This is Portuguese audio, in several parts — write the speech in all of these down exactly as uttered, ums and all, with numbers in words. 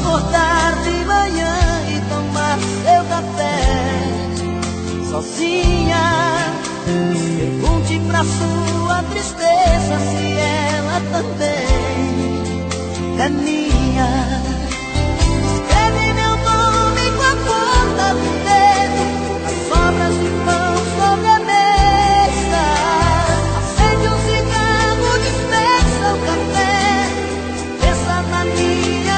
acordar de manhã e tomar seu café sozinha, pergunte pra sua tristeza se ela também é minha. Escreve meu nome com a ponta do dedo, as sobras de pão sobre a mesa. Acende um cigarro, dispensa o café, pensa na minha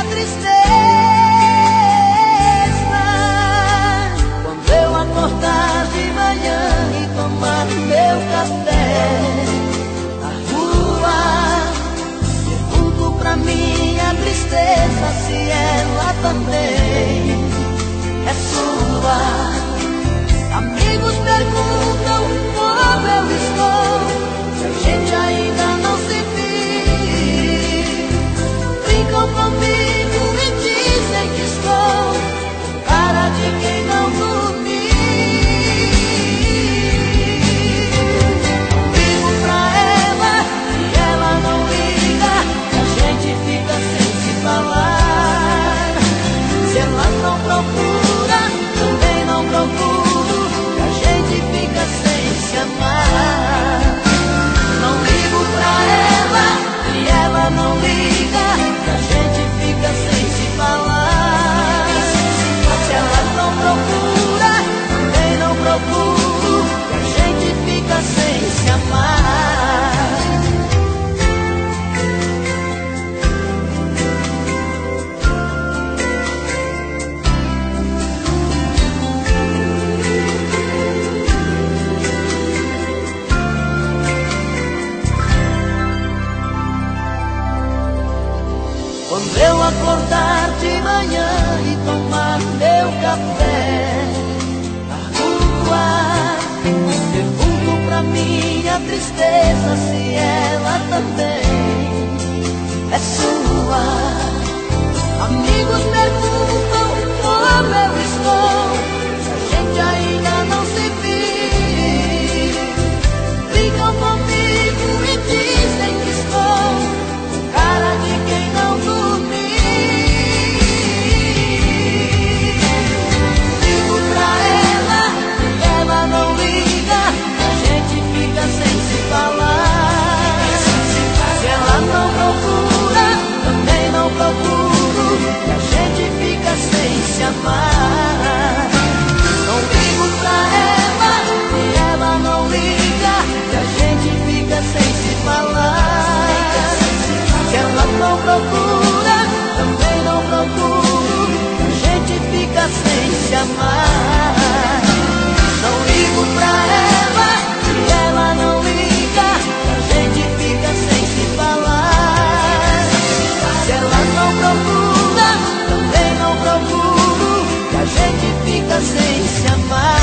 tristeza. Quando eu acordar de manhã e tomar meu café na rua, pergunto pra minha tristeza se ela também é sua. Amigos perguntam como eu estou, se a gente ainda não se viu. Brincam comigo e dizem que estou com cara de quem não dormiu. Ligo pra ela e ela não liga, a gente fica sem se falar. Se ela não procura, também não procuro, a gente fica sem se amar. Não ligo pra ela e ela não liga, a gente fica sem se falar. Se ela não procura, também não procuro, a gente fica sem se amar. Quando eu acordar de manhã e tomar meu café na rua, pergunto pra minha tristeza se ela também é sua. Amigos perguntam como eu estou, se a gente ainda não se viu. Brincam comigo e dizem que estou com cara de quem não dormiu. Ligo pra ela e ela não liga, a gente fica sem se falar. Se ela não procura, também não procuro, e a gente fica sem se amar. Não ligo pra ela e ela não liga, e a gente fica sem se falar. Se ela não procura, também não procuro, a gente fica sem se amar. Não ligo pra ela e ela não liga, a gente fica sem se falar. Se ela não procura, também não procuro, a gente fica sem se amar.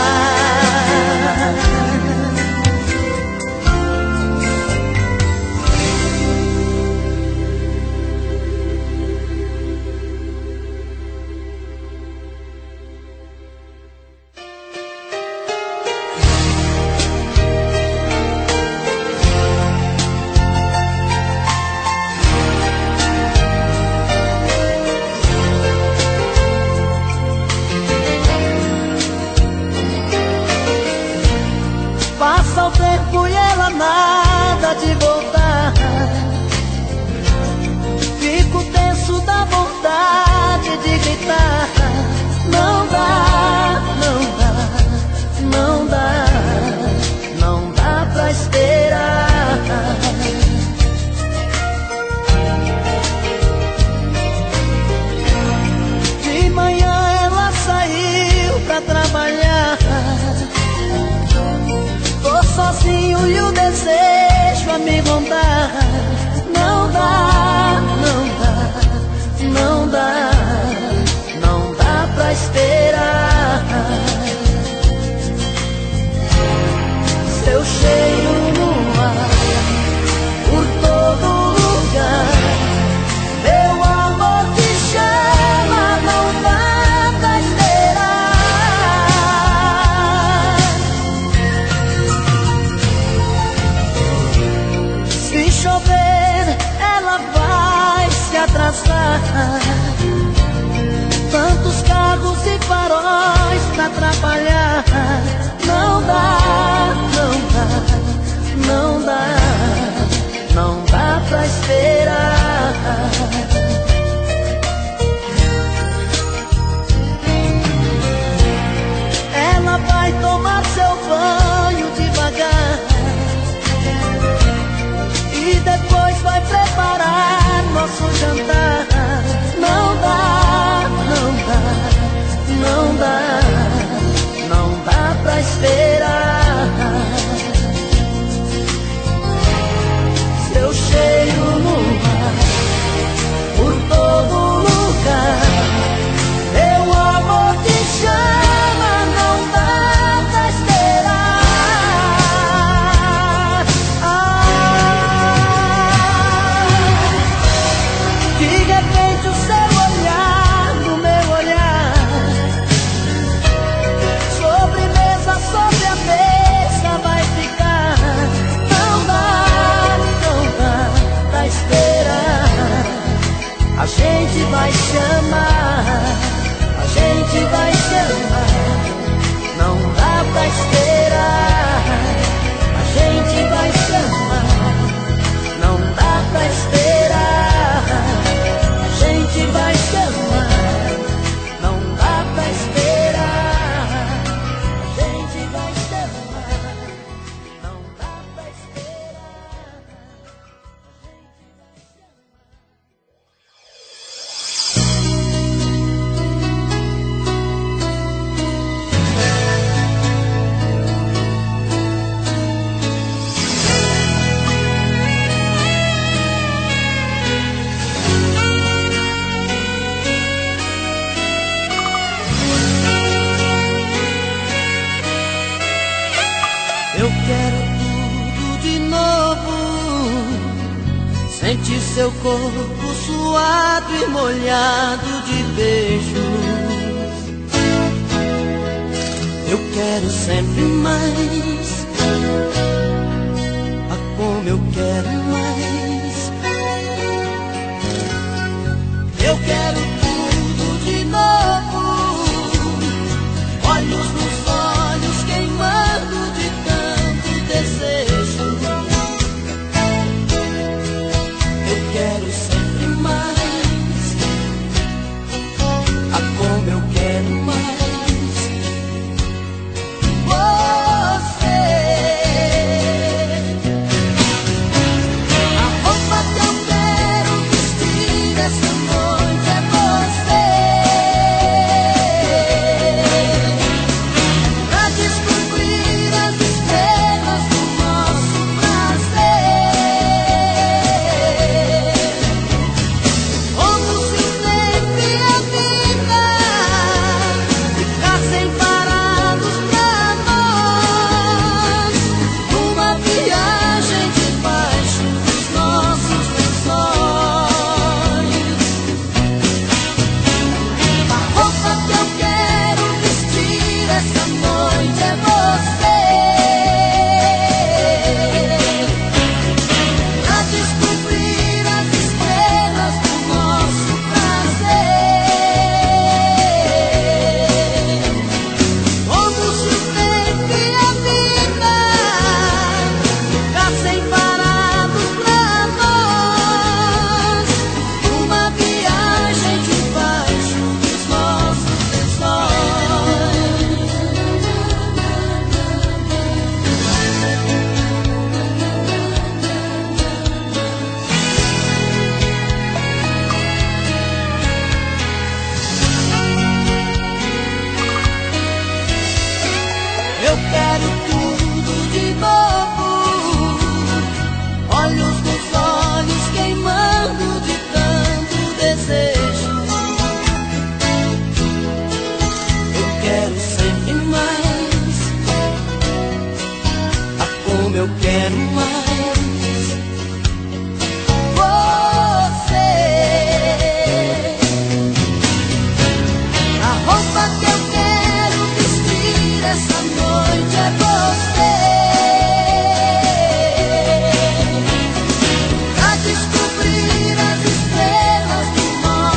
Passa o tempo e ela nada de voltar. Fico tenso da vontade de gritar. Não dá, não dá, não dá, não dá pra esperar. De manhã ela saiu pra trabalhar. Tô sozinho e o desejo a me rondar. Não dá, não dá, não dá, não dá pra esperar. Seu cheiro no ar, por todo lugar. Meu amor te chama, não dá pra esperar. Se chover, ela vai se atrasar. faróis pra atrapalhar. Não dá, não dá, não dá, não dá pra esperar. Ela vai tomar seu banho devagar e depois vai preparar nosso jantar. Não dá, não dá, não dá, não dá pra esperar. Seu cheiro no ar, por todo lugar, meu amor te chama. Não dá pra esperar. Ah, de repente o seu olhar no meu olhar, sobremesa sobre a mesa vai ficar. Não dá, não dá pra esperar. A gente vai chamar, a gente vai chamar. Não dá pra esperar. A gente vai chamar. Não dá pra esperar. A gente vai chamar. Não dá pra esperar. A gente vai chamar. Não dá pra esperar. Eu quero tudo de novo, sentir seu corpo suado e molhado de beijos. Eu quero sempre mais, ah, como eu quero mais. Eu quero tudo de novo, olhos nos olhos queimando de tanto desejo. Eu quero sempre mais, ah, como eu quero mais. Você, a roupa que eu quero vestir essa noite é você, pra descobrir as estrelas do nosso prazer. Como se sempre a vida ficassem parados pra nós, numa viagem debaixo dos nossos lençóis. A roupa que eu quero vestir essa noite é você, pra descobrir as estrelas do nosso prazer. Como se o tempo e a vida ficassem parados pra nós, numa viagem debaixo dos nossos lençóis. Eu quero tudo de novo, olhos nos olhos queimando de tanto desejo. Eu quero sempre mais, ah, como eu quero mais. Você, a roupa que eu quero vestir essa noite é você, pra descobrir as estrelas do nosso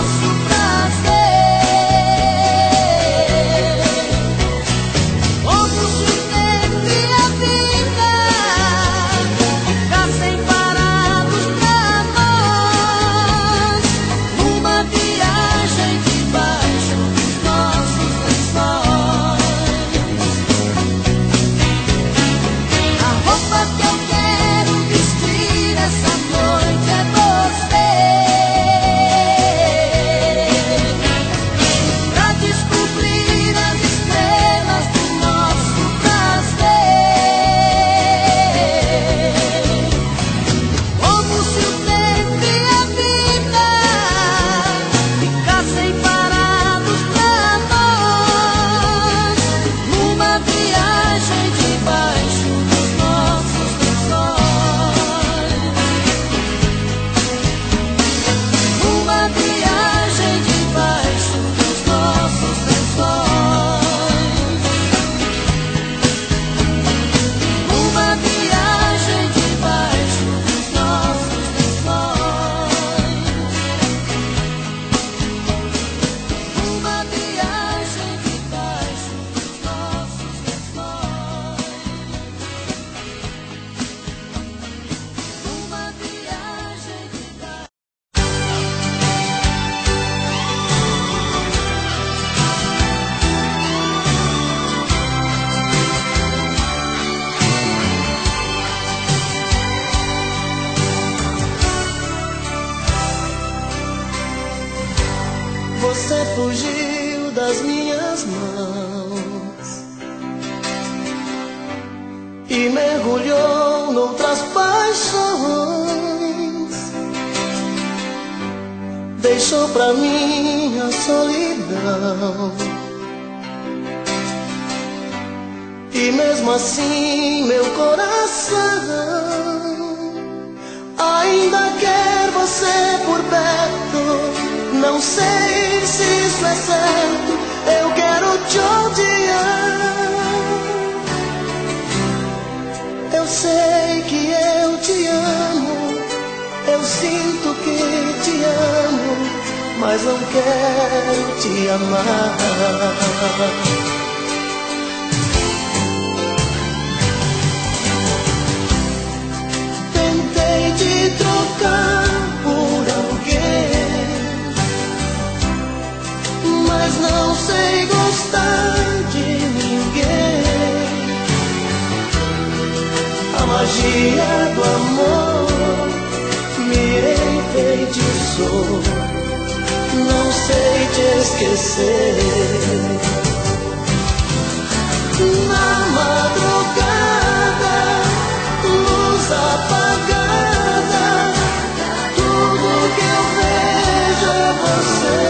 você fugiu das minhas mãos e mergulhou noutras paixões. Deixou pra mim a solidão, e mesmo assim meu coração ainda quer você por perto. Não sei se isso é certo, eu quero te odiar. Eu sei que eu te amo, eu sinto que te amo, mas não quero te amar. Tentei te trocar por alguém, mas não sei gostar de ninguém. A magia do amor me enfeitiçou, não sei te esquecer. Na madrugada, luz apagada, tudo que eu vejo é você.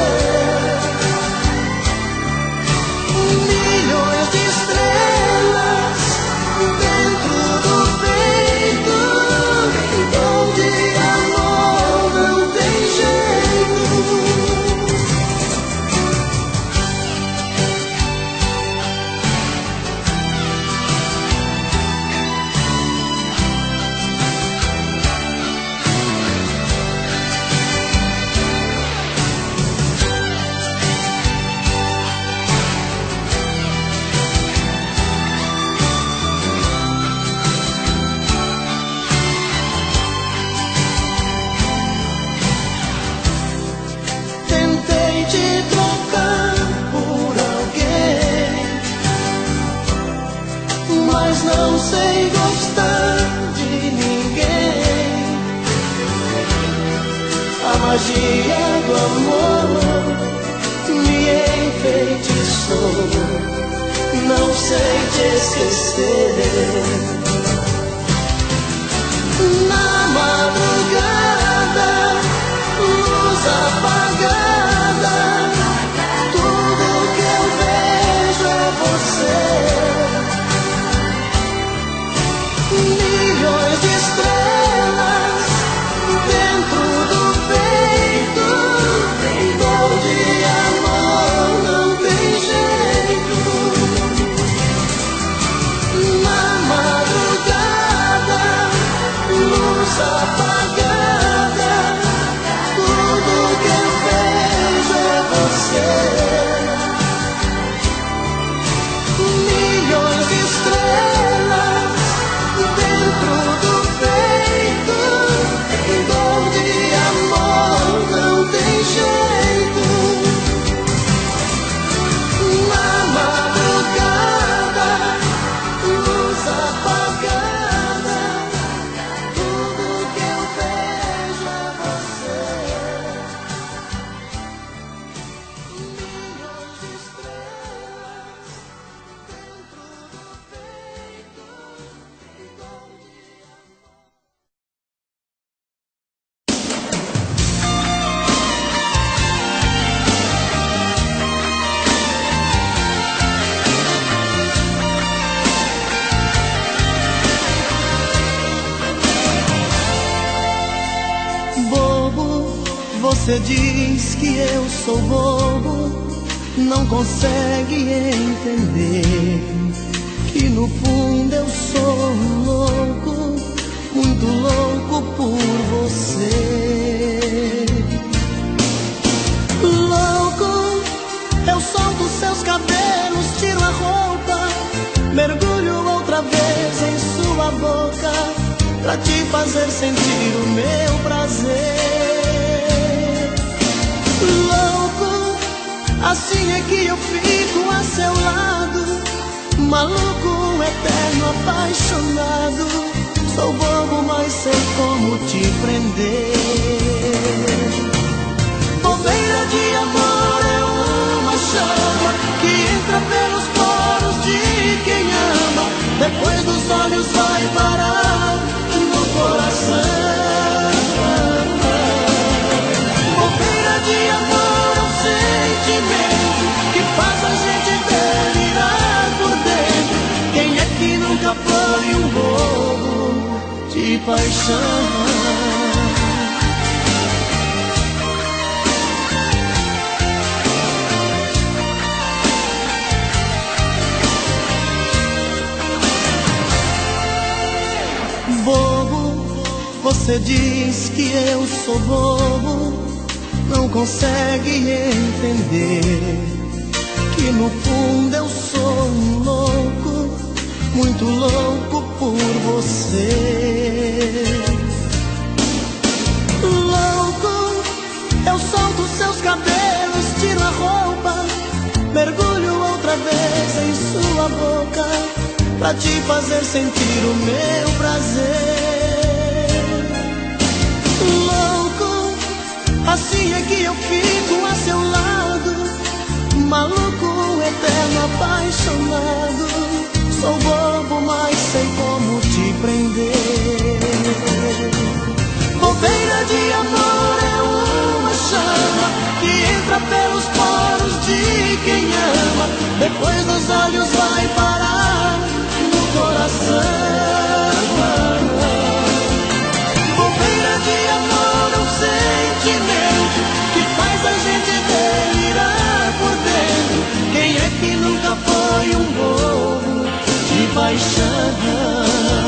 Milhões de estrelas dentro do peito, onde amor não tem jeito. Tentei te trocar por alguém, mas não sei gostar de ninguém. A magia do amor me enfeitiçou, não sei te esquecer. Na madrugada, luz apagada, tudo que eu vejo é você. Milhões de estrelas dentro do peito, onde amor não tem jeito. Na madrugada, luz apagada, tudo que eu vejo é você. Milhões de estrelas dentro do peito, onde amor não tem jeito. Na madrugada, luz apagada, tudo que eu vejo é você. Milhões de estrelas dentro do peito, onde bobo, você diz que eu sou bobo, não consegue entender que no fundo eu sou um louco, muito louco por você. Louco, eu solto seus cabelos, tiro a roupa, mergulho outra vez em sua boca, pra te fazer sentir o meu prazer. Louco, assim é que eu fico a seu lado, maluco, eterno, apaixonado. Sou bobo, mas sei como te prender. Bobeira de amor depois dos olhos vai parar no coração. Bobeira de amor é um sentimento que faz a gente delirar por dentro. Quem é que nunca foi um bobo de paixão? Bobo, você diz que eu sou bobo, não consegue entender que no fundo eu sou um louco, muito louco por você. Louco, eu solto seus cabelos, tiro a roupa, mergulho outra vez em sua boca, pra te fazer sentir o meu prazer. Louco, assim é que eu fico a seu lado, maluco, eterno, apaixonado. Sou bobo, mas sei como te prender. Bobeira de amor é uma chama que entra pelos poros de quem ama, depois dos olhos vai parar no coração. Bobeira de amor é um sentimento que faz a gente delirar por dentro. Quem é que nunca foi um bobo de paixão?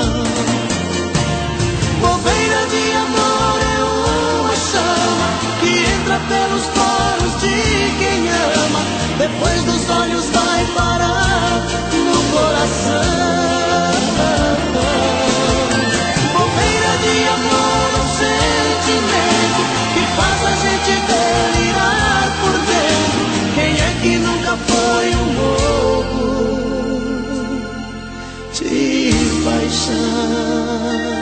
Bobeira de amor é uma chama que entra pelos poros de quem ama, depois dos olhos vai parar no coração. Bobeira de amor é um sentimento que faz a gente delirar por dentro. Quem é que nunca foi um bobo de paixão?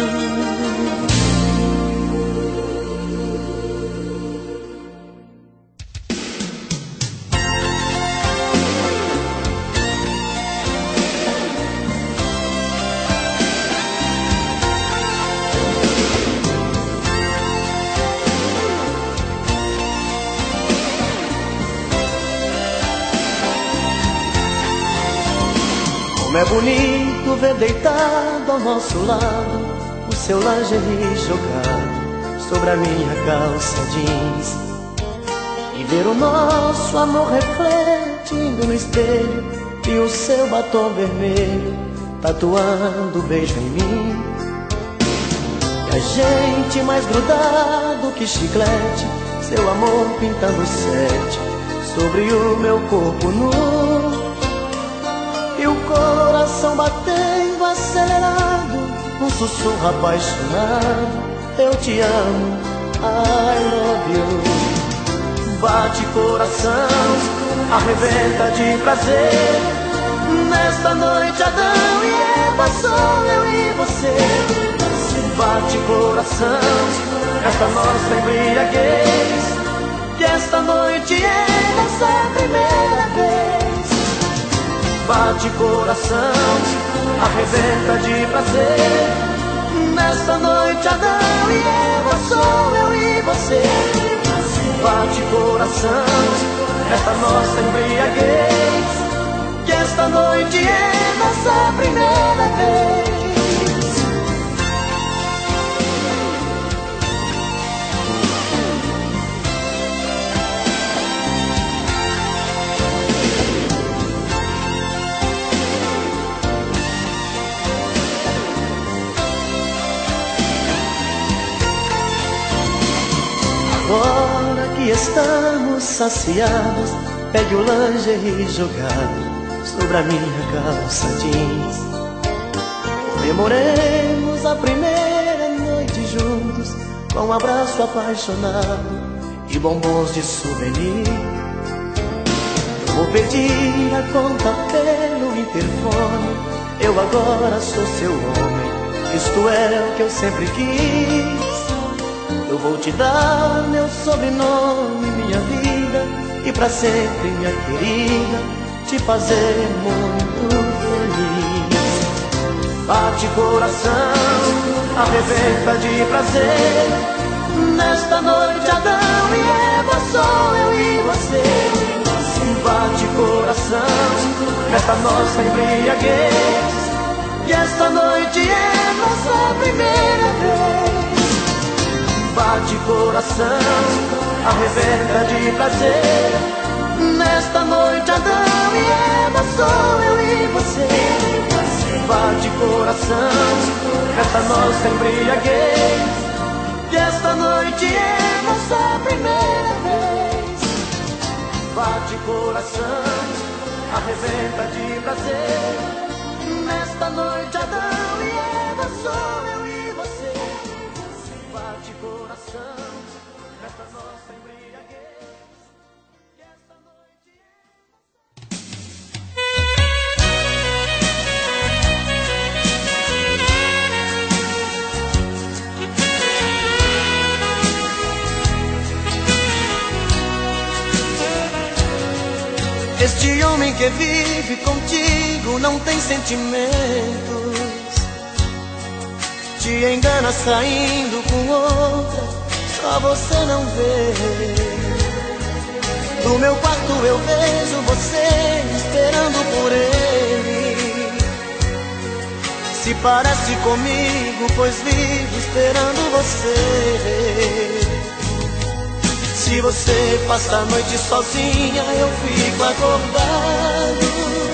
Como é bonito ver deitado ao nosso lado o seu lingerie jogado sobre a minha calça jeans, e ver o nosso amor refletindo no espelho e o seu batom vermelho tatuando beijo em mim. E a gente mais grudado que chiclete, seu amor pintando sete sobre o meu corpo nu. E o coração batendo acelerado, um sussurro apaixonado: eu te amo, I love you. Bate coração, arrebenta de prazer. Nesta noite Adão e Eva, sou eu e você. Bate coração, esta nossa embriaguez, que esta noite é nossa primeira vez. Bate coração, arrebenta de prazer. Nesta noite Adão e Eva, sou eu e você. Bate coração, esta nossa embriaguez, que esta noite é nossa primeira vez. Agora que estamos saciados, pegue o lingerie jogado sobre a minha calça jeans. Comemoremos a primeira noite juntos, com um abraço apaixonado e bombons de souvenir. Eu vou pedir a conta pelo interfone, eu agora sou seu homem, isto é o que eu sempre quis. Eu vou te dar meu sobrenome, minha vida, e pra sempre, minha querida, te fazer muito feliz. Bate coração, arrebenta de prazer. Nesta noite Adão e Eva, sou eu e você. Bate coração, nesta nossa embriaguez, que esta noite é nossa primeira vez. Bate coração, arrebenta de prazer. Nesta noite Adão e Eva, sou eu e você. Bate coração, nesta nossa embriaguez, que esta noite é nossa primeira vez. Bate coração, arrebenta de prazer. Nesta noite Adão e Eva, sou eu e você. Bate coração, nesta nossa embriaguez, que esta noite é Este homem que vive contigo não tem sentimentos, te engana saindo com outra, só você não vê. Do meu quarto eu vejo você esperando por ele. Se parece comigo, pois vivo esperando você. Se você passa a noite sozinha, eu fico acordado.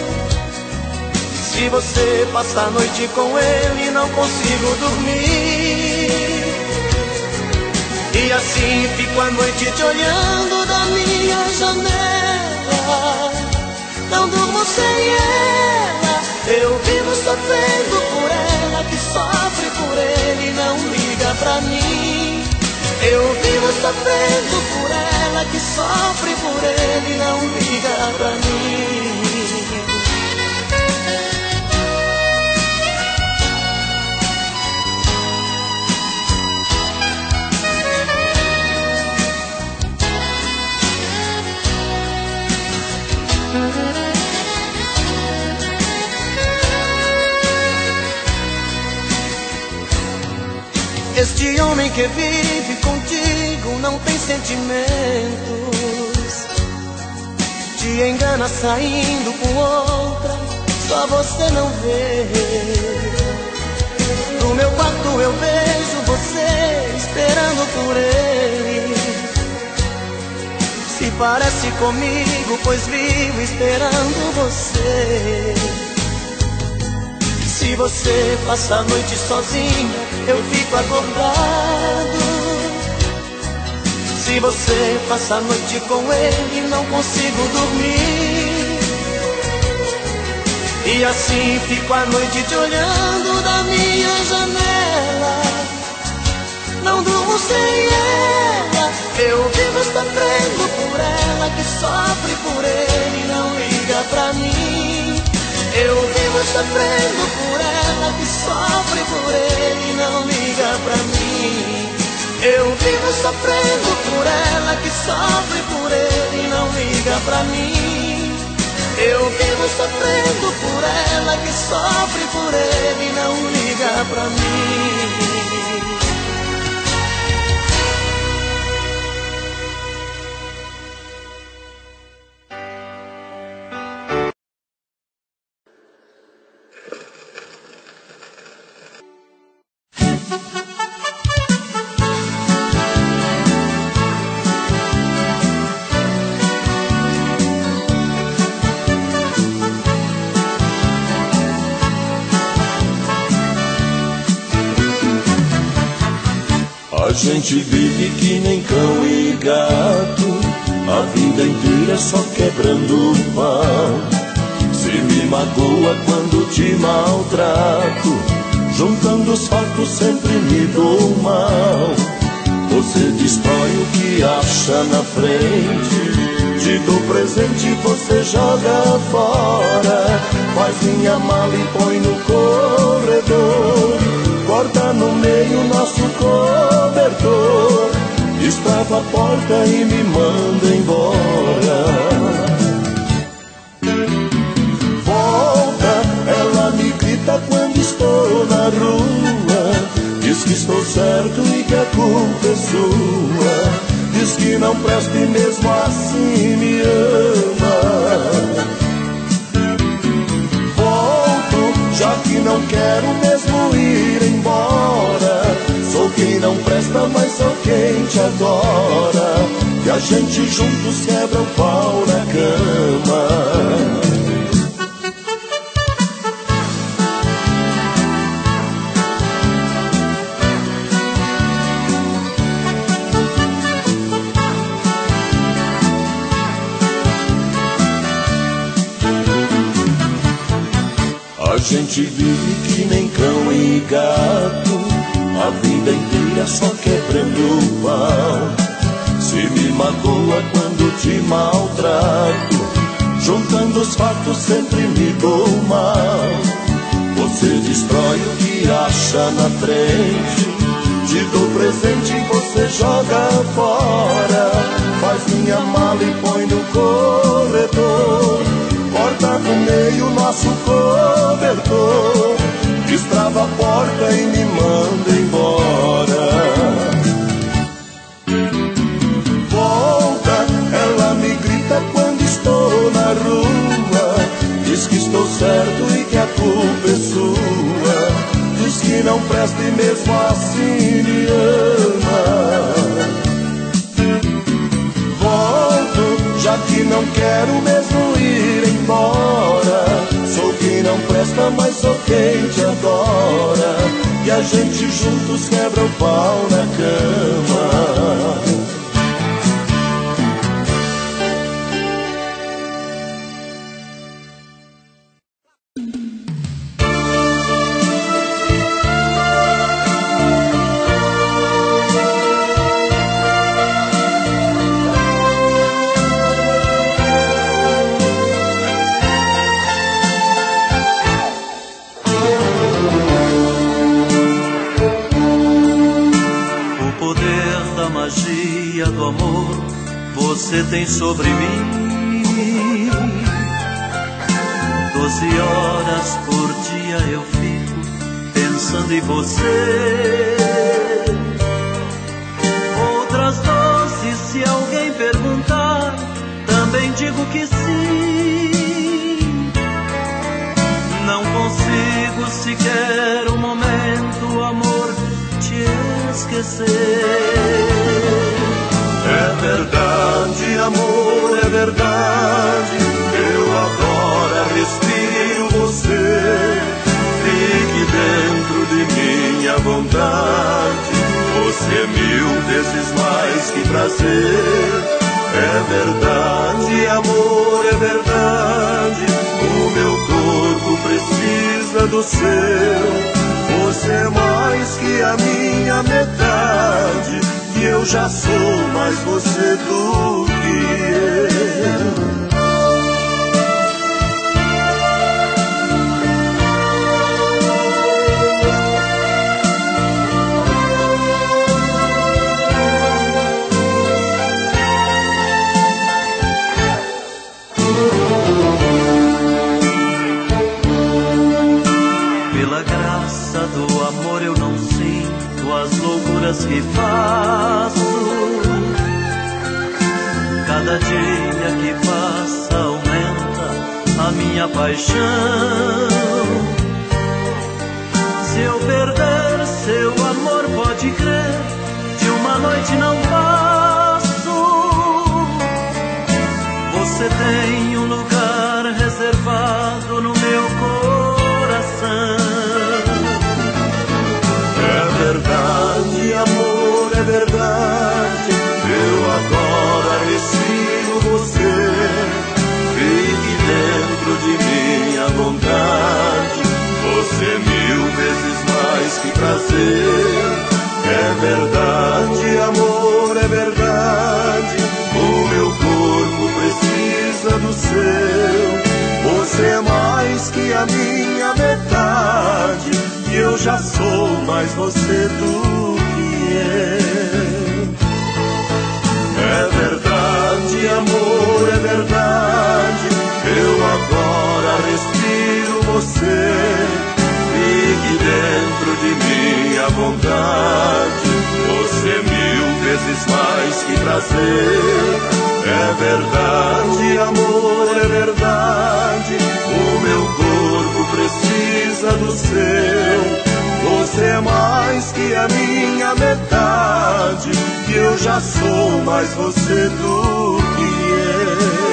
Se você passa a noite com ele, não consigo dormir. E assim fico a noite te olhando da minha janela. Não durmo sem ela, eu vivo sofrendo por ela, que sofre por ele e não liga pra mim. Eu vivo sofrendo por ela, que sofre por ele e não liga pra mim. Este homem que vive contigo não tem sentimentos, te engana saindo com outra, só você não vê. No meu quarto eu vejo você esperando por ele. Se parece comigo, pois vivo esperando você. Se você passa a noite sozinha, eu fico acordado. Se você passa a noite com ele, não consigo dormir. E assim fico a noite te olhando da minha janela. Não durmo sem ela, eu vivo sofrendo por ela, que sofre por ele e não liga pra mim. Eu vivo sofrendo por ela, que sofre por ele e não liga pra mim. Eu vivo sofrendo por ela, que sofre por ele e não liga pra mim. Eu vivo sofrendo por ela, que sofre por ele e não liga pra mim. A gente vive que nem cão e gato, a vida inteira só quebrando o pau. Se me magoa quando te maltrato, juntando os fatos sempre me dou mal. Você destrói o que acha na frente, te dou presente e você joga fora. Faz minha mala e põe no corredor, corta no meio nosso cobertor, destrava a porta e me manda embora. Volta, ela me grita quando estou presta e mesmo assim me ama. Volto, já que não quero mesmo ir embora. Sou quem não presta, mas sou quem te adora. E a gente juntos quebra o pau na cama. A gente vive que nem cão e gato, a vida inteira só quebrando o pau. Se me magoa quando te maltrato, juntando os fatos sempre me dou mal. Você destrói o que acha na frente, te dou presente e você joga fora. Faz minha mala e põe no corredor, corta no meio nosso cobertor, destrava a porta e me manda embora. Volta, ela me grita quando estou na rua, diz que estou certo e que a culpa é sua, diz que não presta e mesmo assim me ama. Volto, já que não quero mesmo ir embora. Sou quem não presta, mas sou quem te adora. E a gente juntos quebra o pau na cama. Do amor você tem sobre mim. Doze horas por dia eu fico pensando em você. Outras doze, se alguém perguntar, também digo que sim. Não consigo sequer um momento, amor, te esquecer. É verdade, amor, é verdade, eu agora respiro você. Fique dentro de minha vontade, você é mil vezes mais que prazer. É verdade, amor, é verdade, o meu corpo precisa do seu. Você é mais que a minha metade, e eu já sou mais você do que eu. Pela graça do amor eu não sinto as loucuras que faço. Cada dia que passa aumenta a minha paixão. Se eu perder seu amor, pode crer, de uma noite não passo. Você tem um lugar reservado no meu coração. É verdade, amor, é verdade, eu agora respiro você. Fique dentro de minha vontade, você é mil vezes mais que prazer. É verdade, amor, é verdade, o meu corpo precisa do seu. Você é mais que a minha metade, e eu já sou mais você do que eu. É verdade, amor, é verdade, eu agora respiro você. Fique dentro de minha vontade, você é mil vezes vezes mais que prazer. É verdade, amor, é verdade, o meu corpo precisa do seu. Você é mais que a minha metade, e eu já sou mais você do que eu.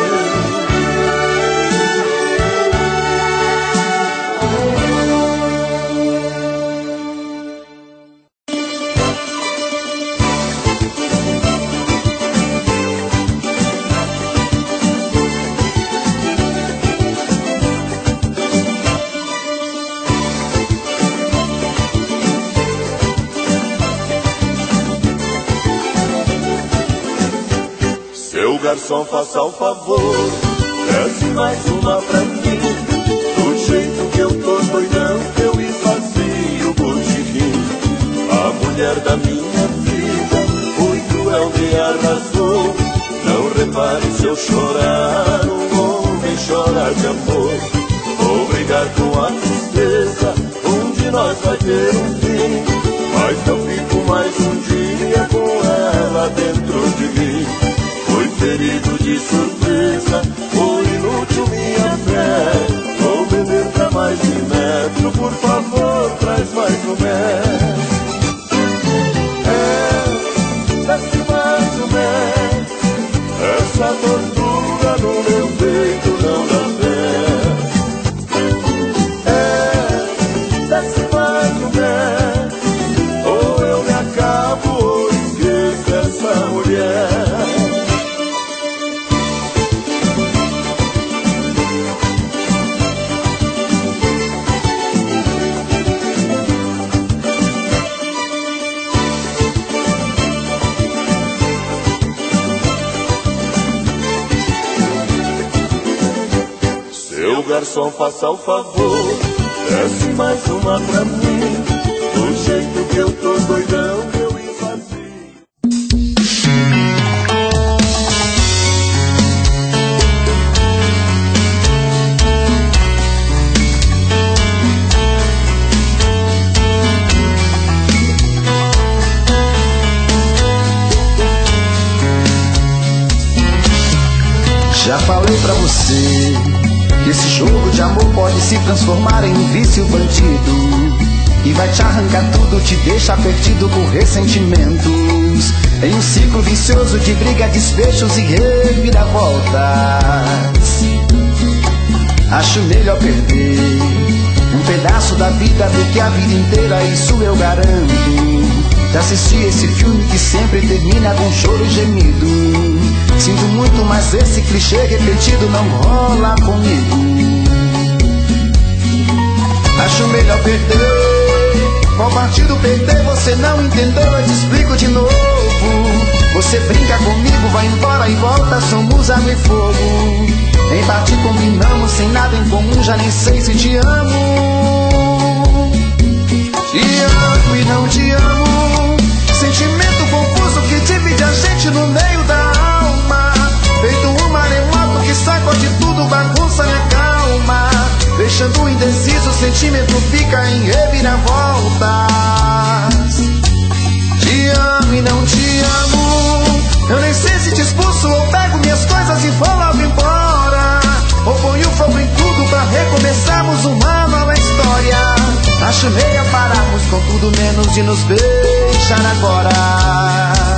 Garçom, faça o favor, desce mais uma pra mim. Do jeito que eu tô doidão, eu esvazio o botiquim. A mulher da minha vida foi cruel, me arrasou. Não repare se eu chorar, um homem chora de amor. Vou brigar com a tristeza, um de nós vai ter um fim. Mas não fico mais um dia com ela dentro de mim. Fui ferido de surpresa, foi inútil minha fé. Vou beber pra mais de metro, por favor, traz mais um metro. É, desce mais um metro. Essa tortura no meu peito não dá pé. É, desce mais um metro. Ou eu me acabo ou esqueço essa mulher. Garçom, faça o favor, desce mais uma pra mim. Do jeito que eu tô doidão, eu esvazio. Já falei pra você que esse jogo de amor pode se transformar em um vício bandido, que vai te arrancar tudo, te deixa perdido por ressentimentos, em um ciclo vicioso de briga, desfechos e reviravoltas. Acho melhor perder um pedaço da vida do que a vida inteira, isso eu garanto. Já assisti esse filme que sempre termina com choro e gemido. Sinto muito, mas esse clichê repetido não rola comigo. Acho melhor perder. Qual partido perder? Você não entendeu, eu te explico de novo. Você brinca comigo, vai embora e volta, somos água e fogo. Em parte combinamos, sem nada em comum, já nem sei se te amo. Te amo e não te amo. Sentimento confuso que divide a gente no meio da alma. Feito um maremoto que sacode tudo, bagunça minha calma. Deixando indeciso, o sentimento fica em reviravoltas. Te amo e não te amo. Eu nem sei se te expulso ou pego minhas coisas e vou logo embora, ou ponho fogo em tudo pra recomeçarmos uma nova história. Acho melhor pararmos com tudo menos de nos beijar agora.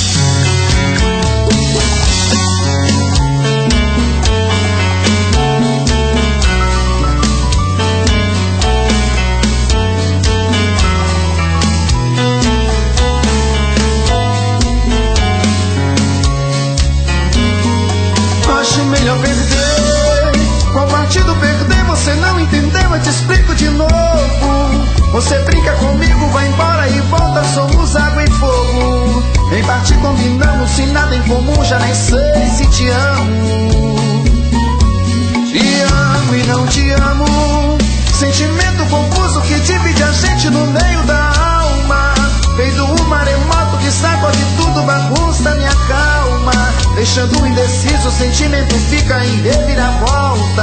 Acho melhor perder. Qual partido perder? Você não entendeu, eu te explico de novo. Você brinca comigo, vai embora e volta, somos água e fogo. Em parte combinamos, sem nada em comum, já nem sei se te amo. Te amo e não te amo. Sentimento confuso que divide a gente no meio da alma. Feito um maremoto que sacode tudo, bagunça minha calma. Deixando indeciso, o sentimento fica em reviravoltas.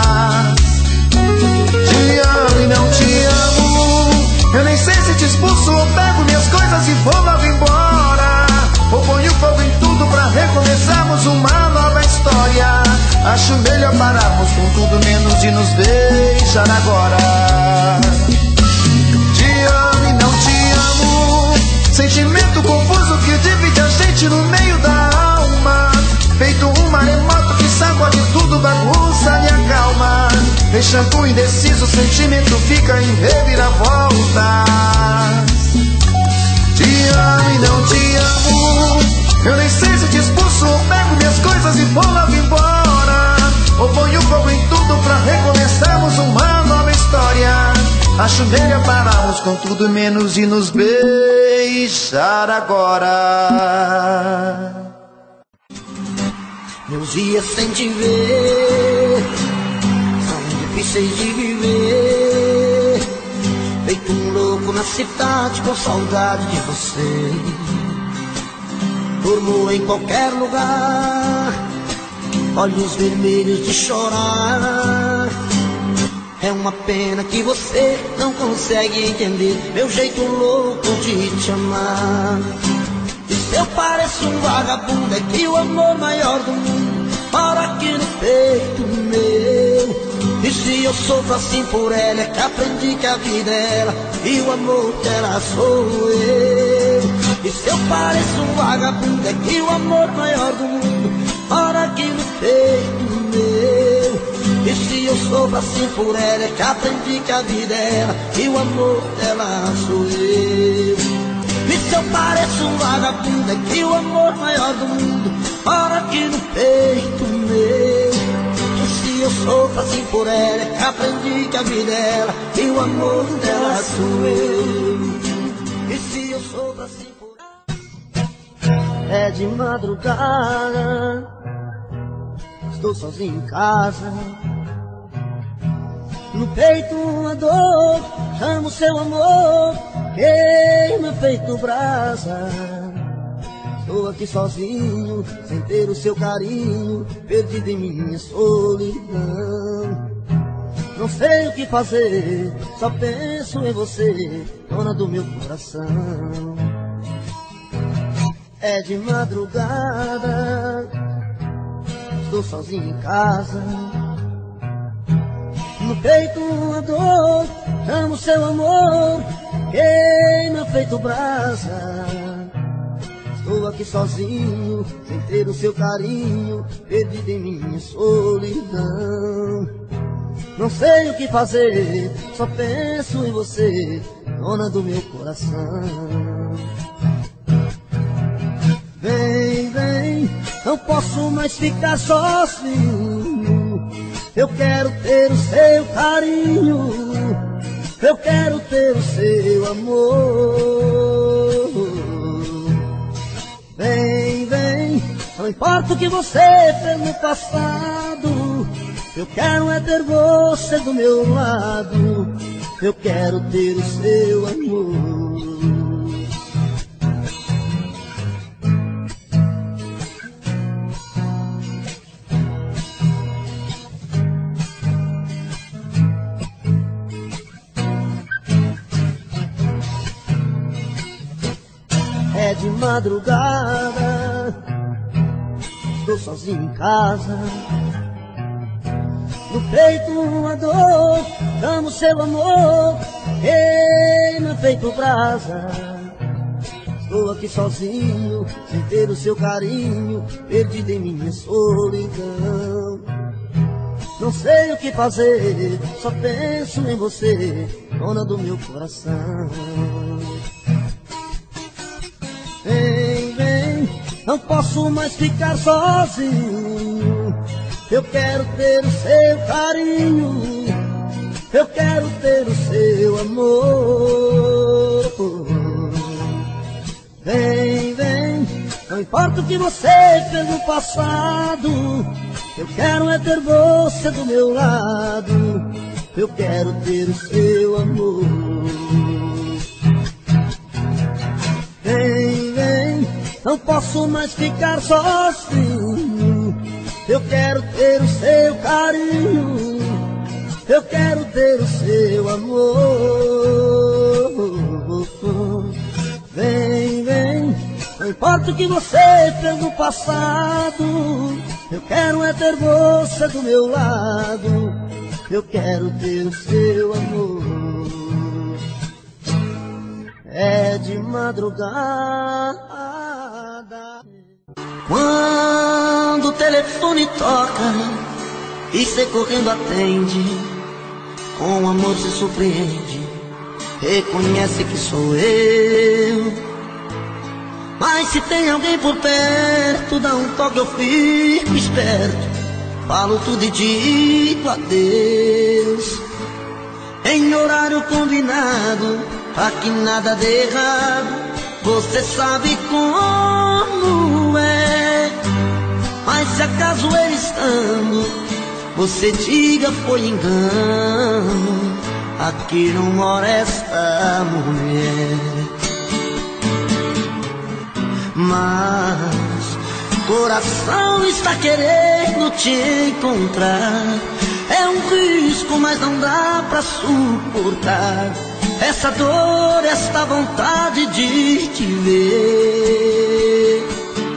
Te amo e não te amo. Eu nem sei se te expulso ou pego minhas coisas e vou logo embora, ou ponho fogo em tudo pra recomeçarmos uma nova história. Acho melhor pararmos com tudo menos de nos beijar agora. Te amo e não te amo, sentimento confuso que divide a gente no meio da alma. Feito um maremoto que sacode tudo, bagunça e acalma. Deixando indeciso, o sentimento fica em reviravoltas. Te amo e não te amo, eu nem sei se te expulso ou pego minhas coisas e vou logo embora, ou ponho fogo em tudo pra recomeçarmos uma nova história. Acho melhor pararmos com tudo menos de nos beijar agora. Meus dias sem te ver são difíceis de viver, feito um louco na cidade com saudade de você. Durmo em qualquer lugar, olhos vermelhos de chorar. É uma pena que você não consegue entender meu jeito louco de te amar. E se eu pareço um vagabundo, é que o amor maior do mundo mora aqui no peito meu. E se eu sofro assim por ela, é que aprendi que a vida é ela e o amor dela sou eu. E se eu pareço um vagabundo, é que o amor maior do mundo mora aqui no peito meu. E se eu sofro assim por ela, é que aprendi que a vida é ela e o amor dela sou eu. E se eu pareço um vagabundo, é que o amor maior do mundo mora aqui no peito meu. E se eu sofro assim por ela, é que aprendi que a vida é ela e o amor dela sou eu. E se eu sofro assim por ela, é de madrugada, estou sozinho em casa. No peito uma dor, chamo seu amor, queima feito brasa. Estou aqui sozinho, sem ter o seu carinho, perdido em minha solidão. Não sei o que fazer, só penso em você, dona do meu coração. É de madrugada, estou sozinho em casa. No peito uma dor, amo seu amor, queima feito brasa. Estou aqui sozinho, sem ter o seu carinho, perdido em minha solidão. Não sei o que fazer, só penso em você, dona do meu coração. Vem, vem, não posso mais ficar sozinho. Eu quero ter o seu carinho, eu quero ter o seu amor. Vem, vem, não importa o que você fez no passado, eu quero é ter você do meu lado, eu quero ter o seu amor. É de madrugada, estou sozinho em casa. No peito uma dor, amo seu amor, queima feito brasa. Estou aqui sozinho, sem ter o seu carinho, perdido em minha solidão. Não sei o que fazer, só penso em você, dona do meu coração. Vem, vem, não posso mais ficar sozinho. Eu quero ter o seu carinho, eu quero ter o seu amor. Vem, vem, não importa o que você fez no passado, eu quero é ter você do meu lado, eu quero ter o seu amor. Vem, vem, não posso mais ficar sozinho. Eu quero ter o seu carinho, eu quero ter o seu amor. Vem, vem, não Não importa o que você fez no passado, eu quero é ter você do meu lado. Eu quero ter o seu amor. É de madrugada, quando o telefone toca e cê correndo atende, com amor se surpreende, reconhece que sou eu. Mas se tem alguém por perto, dá um toque, eu fico esperto, falo tudo e digo adeus. Em horário combinado, pra que nada dê errado, você sabe como é. Mas se acaso ele estando, você diga foi engano, aqui não mora esta mulher. Mas coração está querendo te encontrar, é um risco, mas não dá pra suportar essa dor, esta vontade de te ver.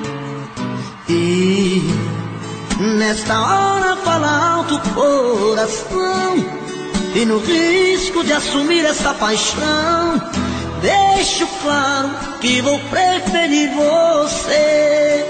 E nesta hora fala alto o coração, e no risco de assumir essa paixão, deixo claro que vou preferir você.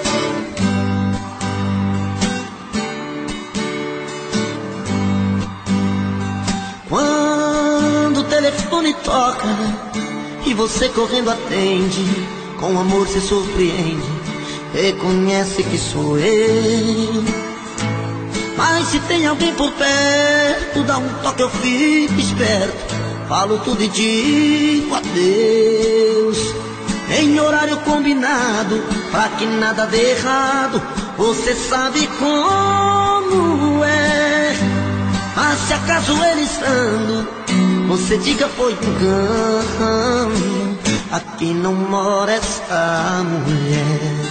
Quando o telefone toca e você correndo atende, com amor se surpreende, reconhece que sou eu. Mas se tem alguém por perto, dá um toque, eu fico esperto, falo tudo e digo adeus. Em horário combinado, pra que nada dê errado, você sabe como é. Mas se acaso ele estando, você diga foi engano, aqui não mora esta mulher.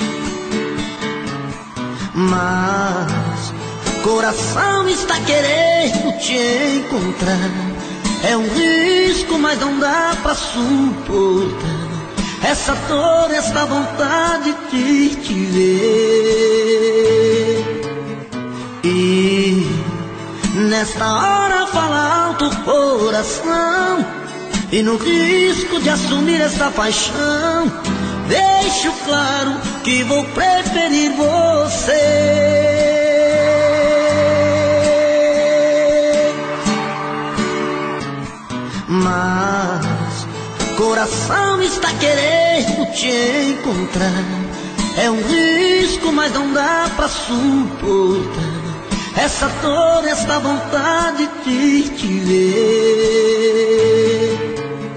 Mas coração está querendo te encontrar, é um risco, mas não dá pra suportar essa dor, essa vontade de te ver. E nesta hora fala alto o coração, e no risco de assumir essa paixão, deixo claro que vou preferir você. Mas coração está querendo te encontrar, é um risco, mas não dá pra suportar essa dor, essa vontade de te ver.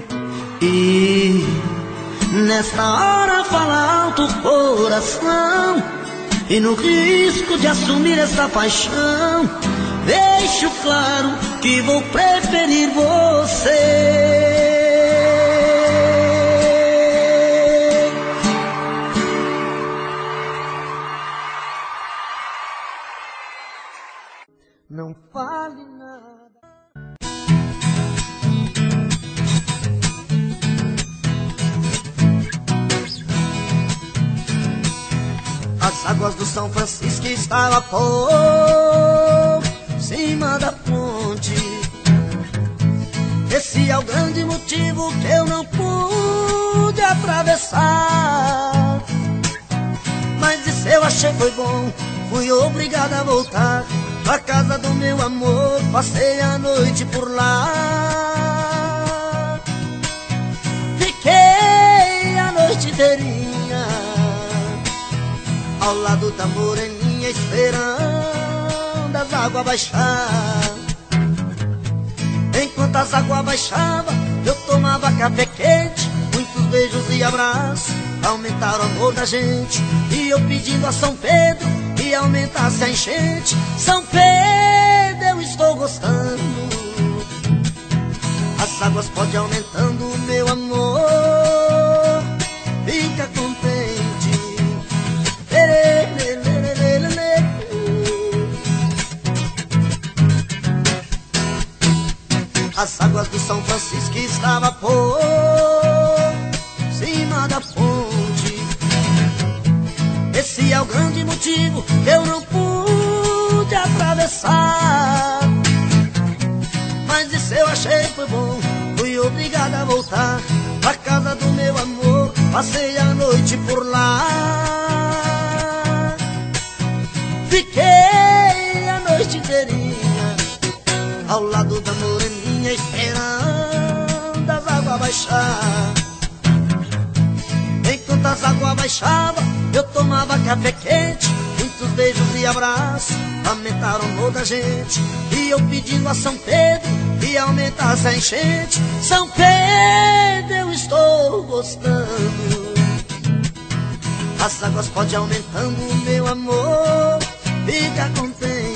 E nesta hora fala alto o coração, e no risco de assumir essa paixão, deixo claro que vou preferir você. Não fale nada. As águas do São Francisco estavam por cima da ponte. Esse é o grande motivo que eu não pude atravessar. Mas isso eu achei foi bom, fui obrigado a voltar pra casa do meu amor, passei a noite por lá. Fiquei a noite inteirinha ao lado da moreninha, esperando as águas baixar. Enquanto as águas baixavam, eu tomava café quente, muitos beijos e abraços, aumentaram o amor da gente. E eu pedindo a São Pedro que aumentasse a enchente. São Pedro, eu estou gostando, as águas podem aumentando o meu amor. Fica contente. As águas do São Francisco estavam por cima da ponte. o grande motivo que eu não pude atravessar. Mas isso eu achei foi bom, fui obrigado a voltar pra casa do meu amor, passei a noite por lá. Fiquei a noite inteirinha ao lado da moreninha, esperando as águas baixar. Enquanto as águas baixavam, eu tomava café quente, muitos beijos e abraços aumentaram toda a gente. E eu pedindo a São Pedro que aumentasse a enchente. São Pedro, eu estou gostando, as águas podem aumentando, meu amor, fica contente.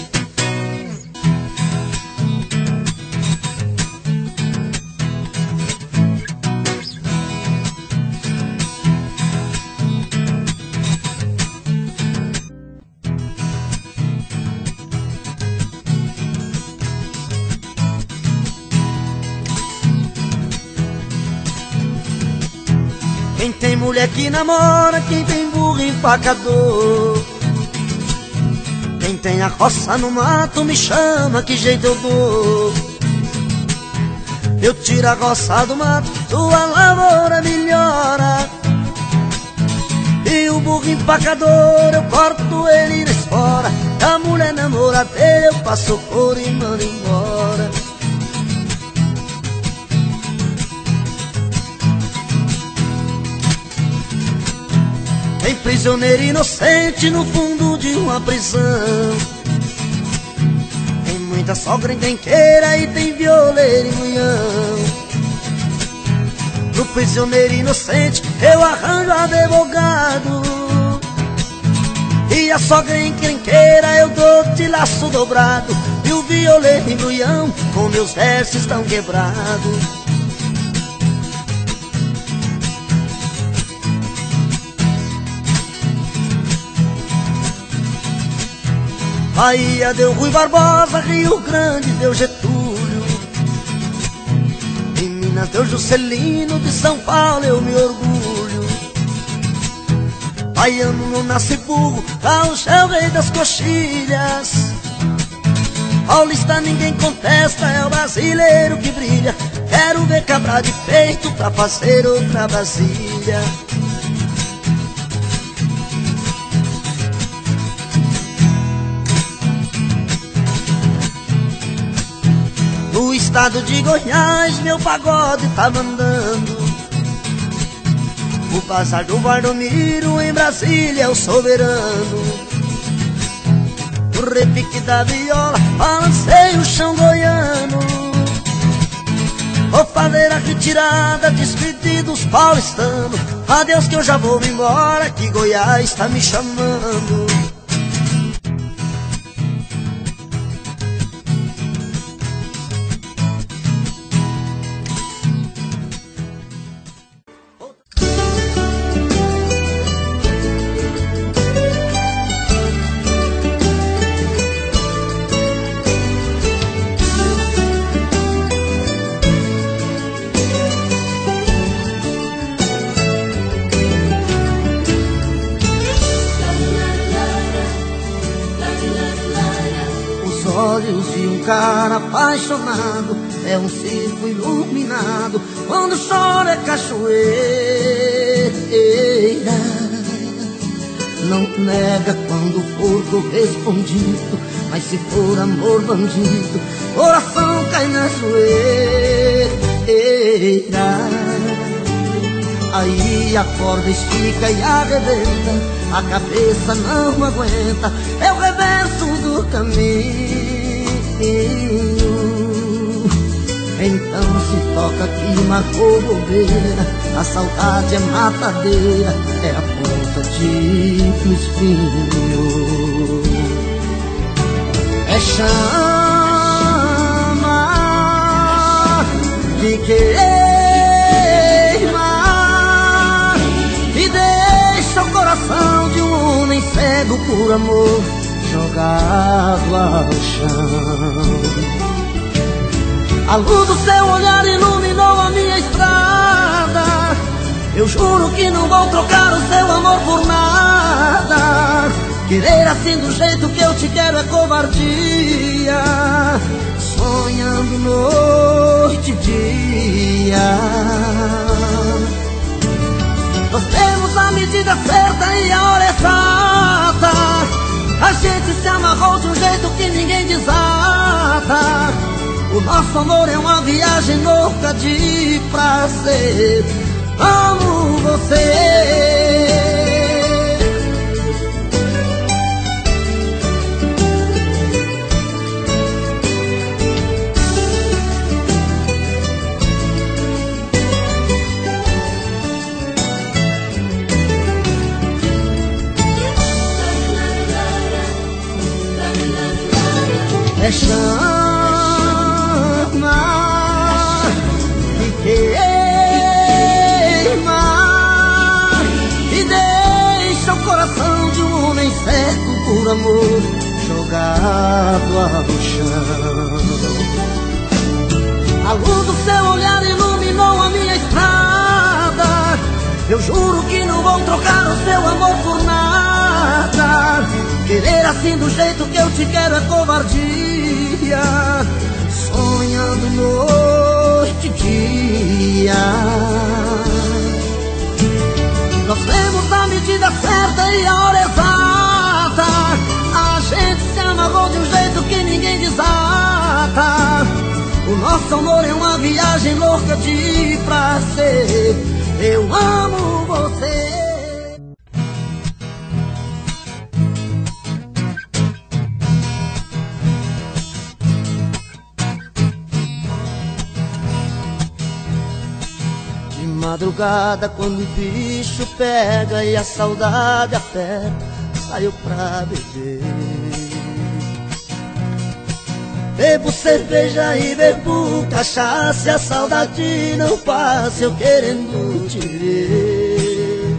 Quem tem mulher que namora, quem tem burro empacador, quem tem a roça no mato me chama, que jeito eu dou. Eu tiro a roça do mato, sua lavoura melhora. E o burro empacador, eu corto ele na espora. A mulher namoradeira, eu passo por e mando embora. Tem prisioneiro inocente no fundo de uma prisão. Tem muita sogra encrenqueira e tem violeiro e munhão. Pro prisioneiro inocente eu arranjo advogado, e a sogra encrenqueira eu dou de laço dobrado. E o violeiro e munhão com meus versos estão quebrados. Bahia deu Rui Barbosa, Rio Grande deu Getúlio, em Minas deu Juscelino, de São Paulo eu me orgulho. Baiano não nasce burro, gaúcho é o rei das coxilhas. Paulista ninguém contesta, é o brasileiro que brilha. Quero ver cabra de peito pra fazer outra Brasília. No estado de Goiás meu pagode tá mandando. O bazar do Valdomiro em Brasília é o soberano. No repique da viola balancei o chão goiano. Vou fazer a retirada, despedir dos paulistanos. Adeus que eu já vou embora, que Goiás tá me chamando. Cara apaixonado é um circo iluminado, quando chora é cachoeira. Não nega quando for correspondido, mas se for amor bandido, coração cai na zoeira. Aí a corda estica e arrebenta, a cabeça não aguenta, é o reverso do caminho. Então se toca que marcou bobeira, a saudade é matadeira, é a ponta de um espinho. É chama que queima e deixa o coração de um homem cego por amor jogado ao chão. A luz do seu olhar iluminou a minha estrada, Eu juro que não vou trocar o seu amor por nada. Querer assim do jeito que eu te quero é covardia. Sonhando noite e dia. Nós temos a medida certa e a hora exata. A gente se amarrou de um jeito que ninguém desata. O nosso amor é uma viagem louca de prazer. Amo você. É chama que queima e deixa o coração de um homem certo por amor jogado ao chão. A luz do seu olhar iluminou a minha estrada. Eu juro que não vou trocar o seu amor por nada. Querer assim do jeito que eu te quero é covardia. Sonhando noite e dia. Nós temos a medida certa e a hora exata. A gente se amarrou de um jeito que ninguém desata. O nosso amor é uma viagem louca de prazer. Eu amo você. Madrugada quando o bicho pega e a saudade aperta, saio pra beber. Bebo cerveja e bebo cachaça e a saudade não passa, eu querendo te ver.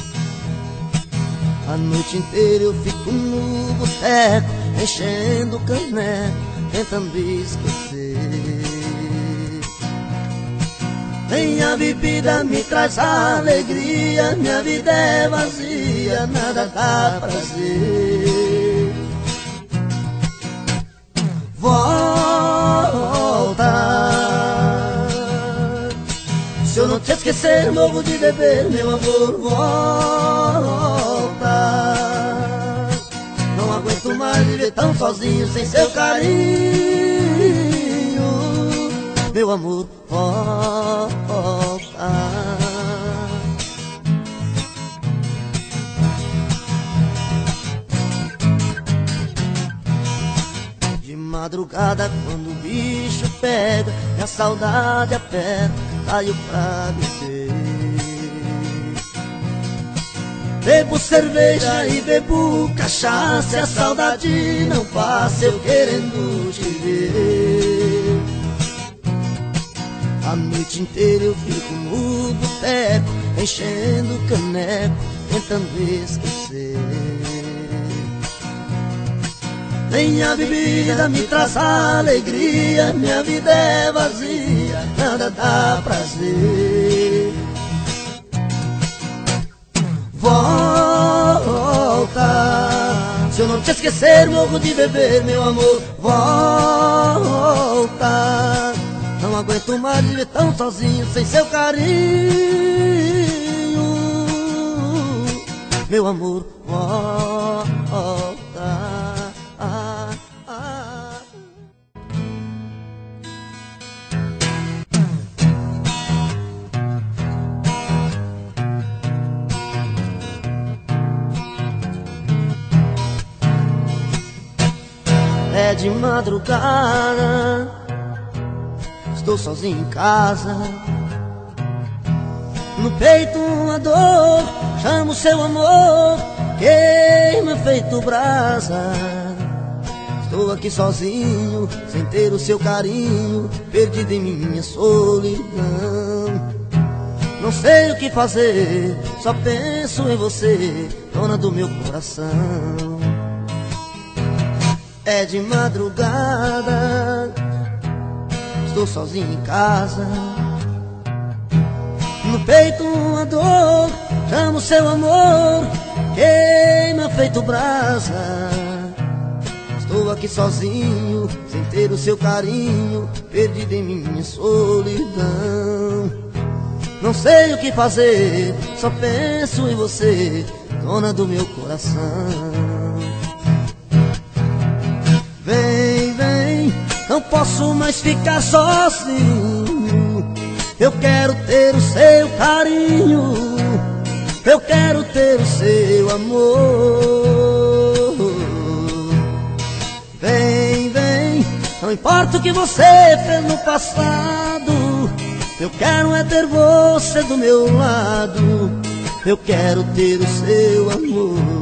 A noite inteira eu fico no boteco, enchendo o caneco, tentando esquecer. Nem a bebida me traz alegria, minha vida é vazia, nada dá prazer. Volta, se eu não te esquecer, morro de beber, meu amor, volta. Não aguento mais viver tão sozinho, sem seu carinho, meu amor, volta. De madrugada quando o bicho pega e a saudade aperta, saio pra beber. Bebo cerveja e bebo cachaça e a saudade não passa, eu querendo te ver. A noite inteira eu fico no boteco, enchendo o caneco, tentando esquecer. Nem a bebida me traz alegria, minha vida é vazia, nada dá prazer. Volta, se eu não te esquecer, morro de beber, meu amor, volta. Não aguento mais viver tão sozinho, sem seu carinho, meu amor, volta. Ah, ah. É de madrugada, estou sozinho em casa. No peito uma dor, chamo seu amor, queima feito brasa. Estou aqui sozinho, sem ter o seu carinho, perdido em minha solidão. Não sei o que fazer, só penso em você, dona do meu coração. É de madrugada, estou sozinho em casa. No peito uma dor, chamo seu amor, queima feito brasa. Estou aqui sozinho, sem ter o seu carinho, perdido em minha solidão. Não sei o que fazer, só penso em você, dona do meu coração. Vem, vem, não posso mais ficar sozinho. Eu quero ter o seu carinho, eu quero ter o seu amor. Vem, vem, não importa o que você fez no passado, eu quero é ter você do meu lado, eu quero ter o seu amor.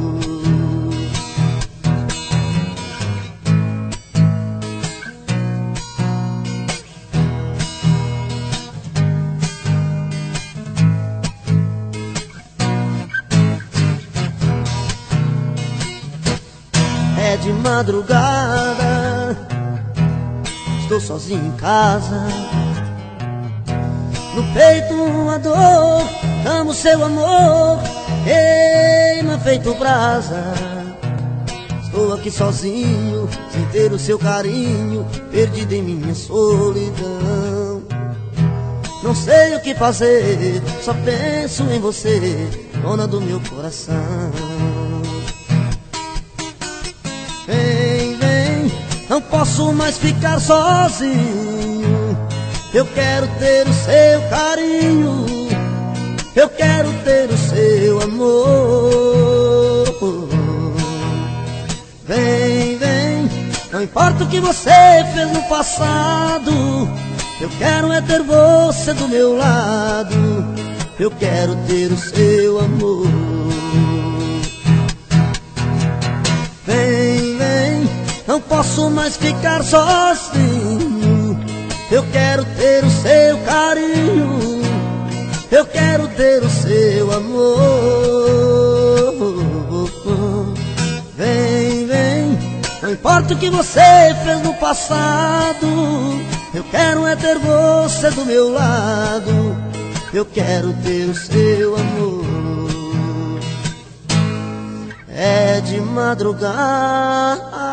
É de madrugada, estou sozinho em casa. No peito uma dor, amo seu amor, queima feito brasa. Estou aqui sozinho, sem ter o seu carinho, perdido em minha solidão. Não sei o que fazer, só penso em você, dona do meu coração. Vem, vem, não posso mais ficar sozinho. Eu quero ter o seu carinho, eu quero ter o seu amor. Vem, vem, não importa o que você fez no passado, eu quero é ter você do meu lado, eu quero ter o seu amor. Vem, vem, não posso mais ficar sozinho. Eu quero ter o seu carinho, eu quero ter o seu amor. Vem, vem, não importa o que você fez no passado, eu quero é ter você do meu lado, eu quero ter o seu amor. É de madrugada,